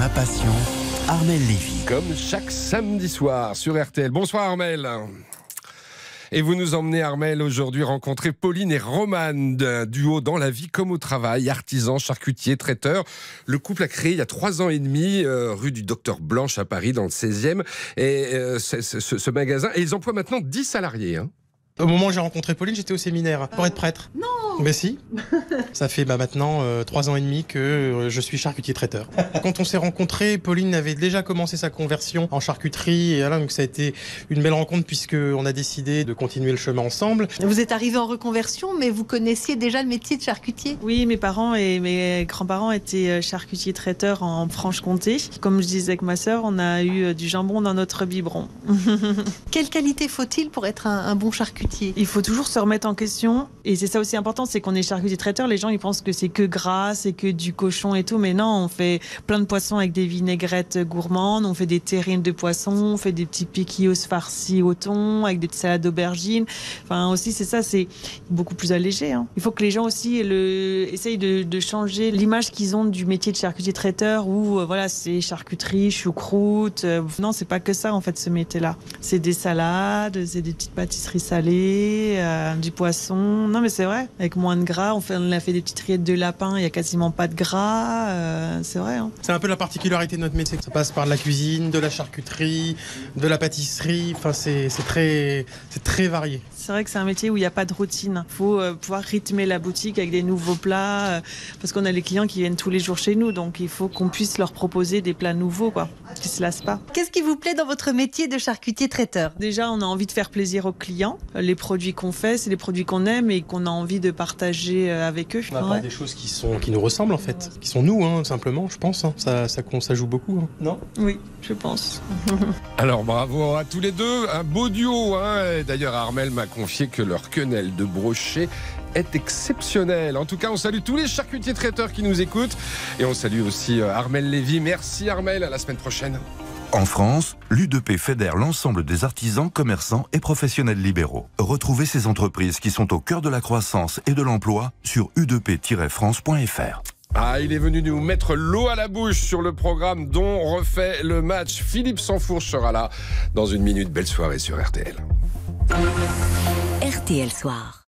ma passion, Armel Lévy. Comme chaque samedi soir sur RTL. Bonsoir Armel. Et vous nous emmenez, Armel, aujourd'hui rencontrer Pauline et Romane, d'un duo dans la vie comme au travail, artisans, charcutiers, traiteurs. Le couple a créé il y a 3 ans et demi, rue du Docteur Blanche à Paris, dans le 16e, et ce magasin. Et ils emploient maintenant 10 salariés. Au moment où j'ai rencontré Pauline, j'étais au séminaire pour être prêtre. Non. Mais si. Ça fait maintenant 3 ans et demi que je suis charcutier traiteur. Quand on s'est rencontrés, Pauline avait déjà commencé sa conversion en charcuterie. Et là, donc ça a été une belle rencontre puisqu'on a décidé de continuer le chemin ensemble. Vous êtes arrivé en reconversion, mais vous connaissiez déjà le métier de charcutier? Oui, mes parents et mes grands-parents étaient charcutiers traiteurs en Franche-Comté. Comme je disais avec ma sœur, on a eu du jambon dans notre biberon. Quelle qualité faut-il pour être un bon charcutier? Il faut toujours se remettre en question. Et c'est ça aussi important, c'est qu'on est charcutier traiteur. Les gens, ils pensent que c'est que gras, c'est que du cochon et tout. Mais non, on fait plein de poissons avec des vinaigrettes gourmandes. On fait des terrines de poissons. On fait des petits piquillos farcis au thon avec des petites salades d'aubergines. Enfin, aussi, c'est ça, c'est beaucoup plus allégé. Il faut que les gens aussi essayent de changer l'image qu'ils ont du métier de charcutier traiteur où, voilà, c'est charcuterie, choucroute. Non, c'est pas que ça, en fait, ce métier-là. C'est des salades, c'est des petites pâtisseries salées, du poisson. Non, mais c'est vrai, avec moins de gras, on a fait des petites rillettes de lapin, il n'y a quasiment pas de gras, c'est vrai. C'est un peu la particularité de notre métier. Ça passe par de la cuisine, de la charcuterie, de la pâtisserie. Enfin, c'est très varié. C'est vrai que c'est un métier où il n'y a pas de routine. Il faut pouvoir rythmer la boutique avec des nouveaux plats, parce qu'on a les clients qui viennent tous les jours chez nous, donc il faut qu'on puisse leur proposer des plats nouveaux, qui ne se lassent pas. Qu'est-ce qui vous plaît dans votre métier de charcutier traiteur? Déjà, on a envie de faire plaisir aux clients. Les produits qu'on fait, c'est des produits qu'on aime et qu'on a envie de partager avec eux. On apporte des choses qui nous ressemblent en fait, qui sont nous, simplement, je pense. Ça joue beaucoup, non? Oui, je pense. Alors bravo à tous les deux, un beau duo. D'ailleurs, Armel m'a confié que leur quenelle de brochet est exceptionnelle. En tout cas, on salue tous les charcutiers traiteurs qui nous écoutent. Et on salue aussi Armel Lévy. Merci Armel, à la semaine prochaine. En France, l'U2P fédère l'ensemble des artisans, commerçants et professionnels libéraux. Retrouvez ces entreprises qui sont au cœur de la croissance et de l'emploi sur u2p-france.fr. Il est venu nous mettre l'eau à la bouche sur le programme dont refait le match. Philippe Sansfourche sera là dans une minute. Belle soirée sur RTL. RTL Soir.